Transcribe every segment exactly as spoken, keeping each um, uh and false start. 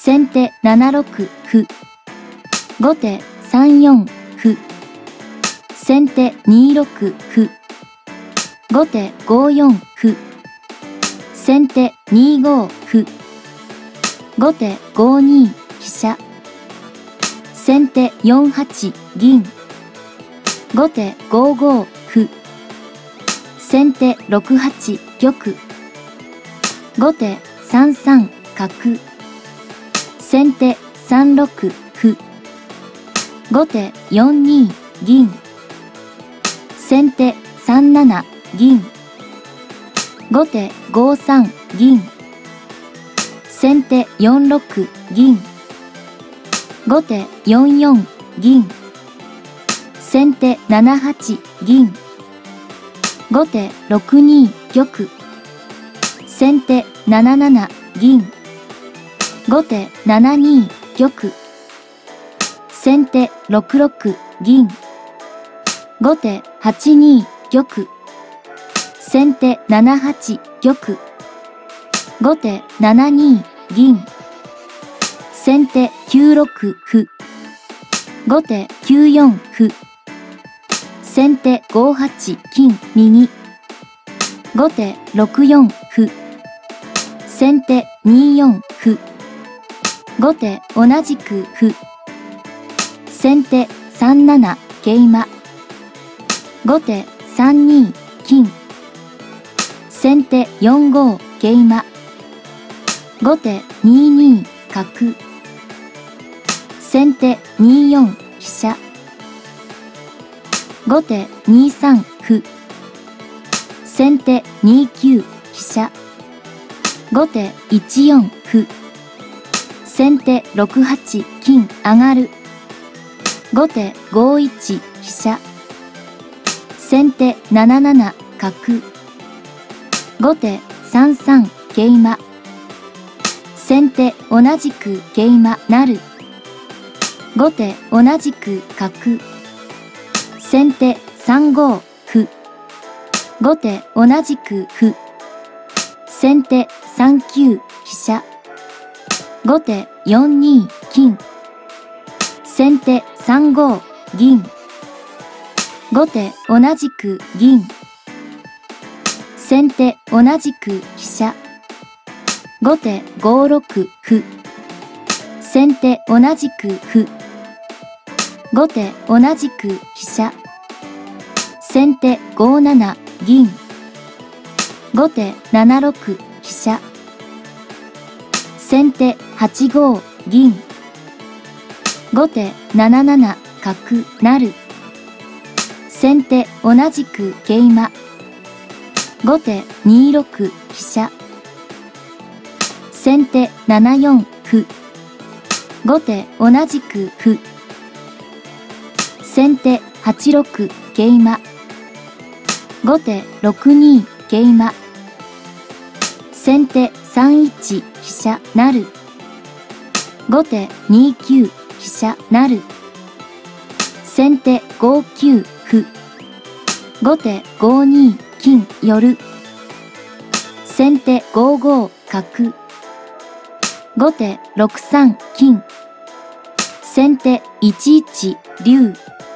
先手ななろく歩。後手さんよん歩。先手にろく歩。後手ごよん歩。先手にご歩。後手ごに飛車。先手よんはち銀。後手ごご歩。先手ろくはち玉。後手さんさん角。先手さんろく歩。後手よんに銀。先手さんなな銀。後手ごさん銀。先手よんろく銀。後手よんよん銀。先手ななはち銀。後手ろくに玉。先手なななな銀。後手ななに玉。先手ろくろく銀。後手はちに玉。先手ななはち玉。後手ななに銀。先手きゅうろく歩。後手きゅうよん歩。先手ごはち金右。後手ろくよん歩。先手によん歩。後手同じく歩。先手さんなな桂馬。後手さんに金。先手よんご桂馬。後手にに角。先手によん飛車。後手にさん歩。先手にきゅう飛車。後手いちよん歩。先手ろくはち金上がる。後手ごいち飛車。先手なななな角。後手さんさん桂馬。先手同じく桂馬成。後手同じく角。先手さんご歩。後手同じく歩。先手さんきゅう飛車。後手よんに金。先手さんご銀。後手同じく銀。先手同じく飛車。後手ごろく歩。先手同じく歩。後手同じく飛車。先手ごなな銀。後手ななろく飛車。先手はちご銀。後手なななな角成。先手同じく桂馬。後手にろく飛車。先手ななよん歩。後手同じく歩。先手はちろく桂馬。後手ろくに桂馬。先手さんいち飛車成。後手にきゅう飛車成。先手ごきゅう歩。後手ごに金寄る。先手ごご角。後手ろくさん金。先手いちいち竜。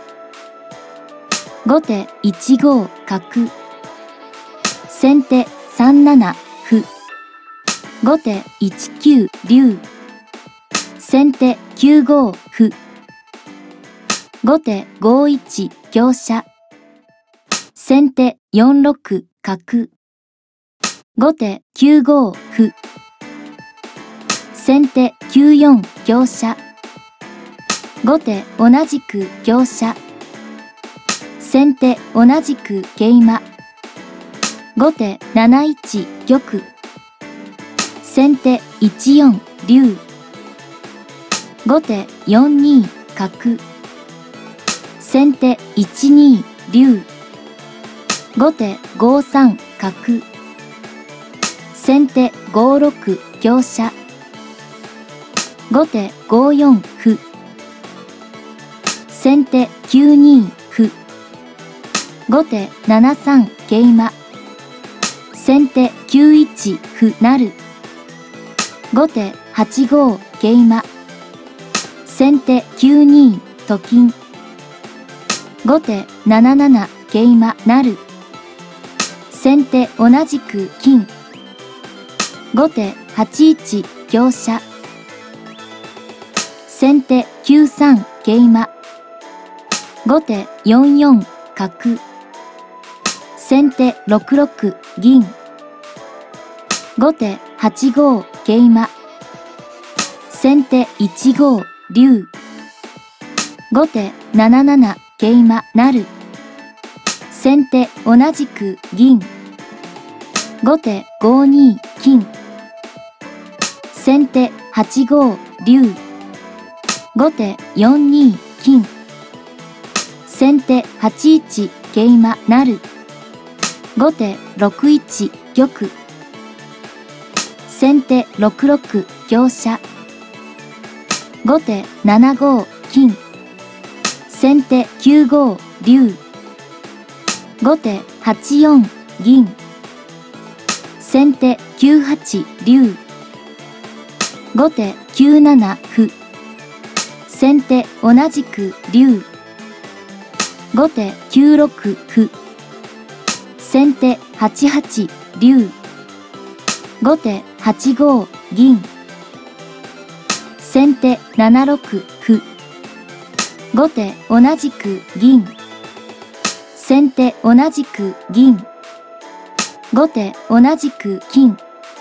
後手いちご角。先手さんなな歩。後手いちきゅう竜。先手きゅうご歩。後手ごいち香車。先手よんろく角。後手きゅうご歩。先手きゅうよん香車。後手同じく香車。先手同じく桂馬。後手なないち玉。先手いちよん竜。後手よんに角。先手いちに竜。後手ごさん角。先手ごろく香車。後手ごよん歩。先手きゅうに歩。後手ななさん桂馬。先手きゅういち歩成。後手はちご桂馬。先手きゅうにと金。後手なななな桂馬成。先手同じく金。後手はちいち香車。先手きゅうさん桂馬。後手よんよん角。先手ろくろく銀。後手はちご桂馬。先手いちご竜。後手なななな桂馬成。先手同じく銀。後手ごに金。先手はちご竜。後手よんに金。先手はちいち桂馬成。後手ろくいち玉。先手ろくろく香車。後手ななご金。先手きゅうご竜。後手はちよん銀。先手きゅうはち竜。後手きゅうなな歩。先手同じく竜。後手きゅうろく歩。先手はちはち竜。後手はちご銀。先手ななろく歩。後手同じく銀。先手同じく銀。後手同じく金。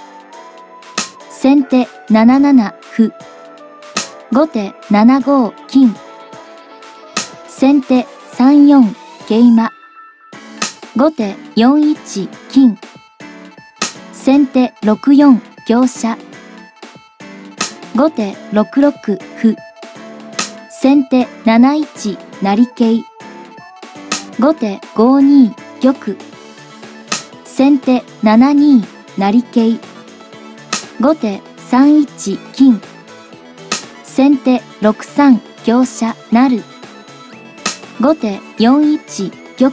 先手なななな歩。後手ななご金。先手さんよん桂馬。後手よんいち金。先手ろくよん香車。後手ろくろく歩。先手なないち成桂。後手ごに玉。先手ななに成桂。後手さんいち金。先手ろくさん香車成。後手よんいち玉。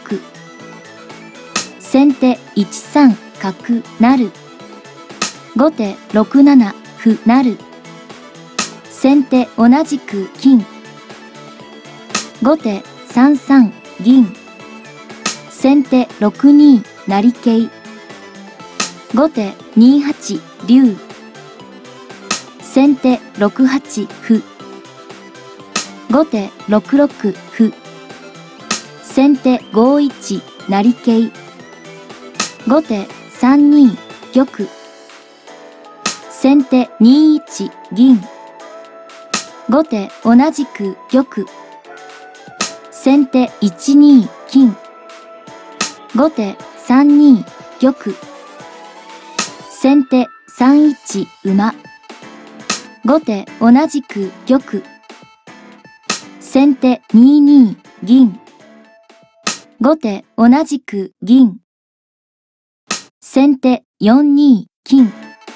先手いちさん角成。後手ろくなな歩成。先手同じく金。後手さんさん銀。先手ろくに成桂。後手にはち竜。先手ろくはち歩。後手ろくろく歩。先手ごいち成桂。後手さんに玉。先手にいち銀。後手同じく玉。先手いちに金。後手さんに玉。先手さんいち馬。後手同じく玉。先手にに銀。後手同じく銀。先手よんに金。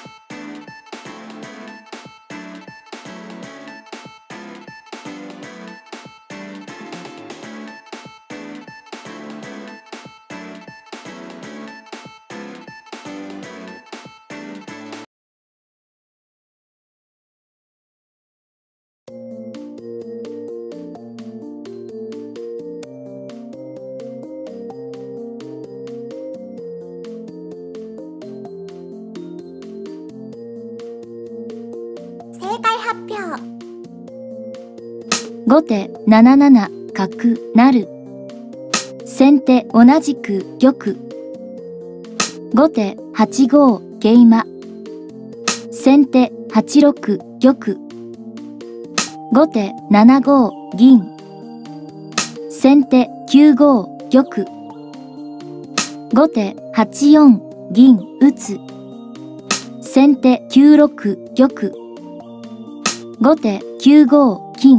正解発表。 後手なななな角成。先手同じく玉。後手はちご桂馬。先手はちろく玉。後手ななご銀。先手きゅうご玉。後手はちよん銀打つ。先手きゅうろく玉。後手きゅうご金。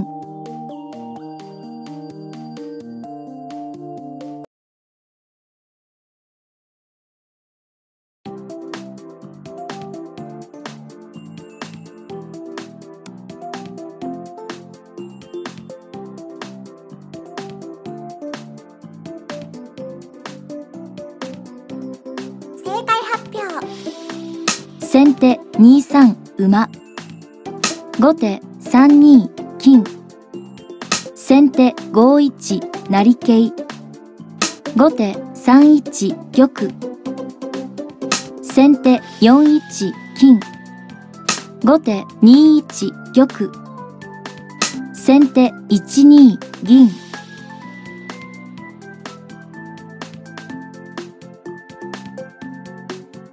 正解発表。 先手にさん馬。 後手さんに金。先手ごいち成桂。後手さんいち玉。先手よんいち金。後手にいち玉。先手いちに銀。